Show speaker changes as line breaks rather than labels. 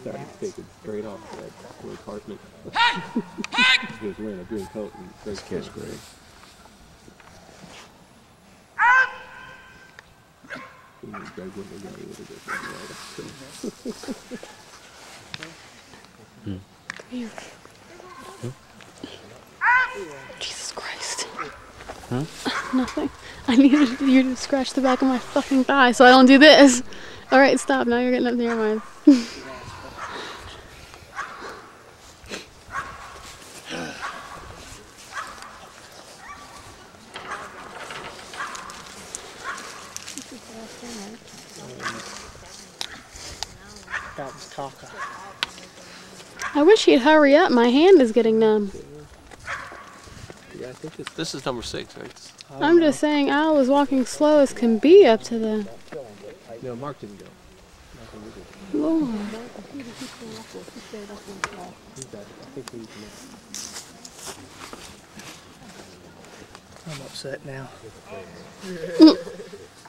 started taking straight off that Corey Parchment. He was wearing a green coat and this kid's great.
Jesus Christ.
Huh?
Nothing. I needed you to scratch the back of my fucking thigh so I don't do this. Alright, stop. Now you're getting up near mine.
That was caca.
I wish he'd hurry up. My hand is getting numb.
Yeah, I think this is number 6, right?
I'm just saying Al was walking slow as can be up to the...
No, Mark didn't go.
Lord.
I'm upset now.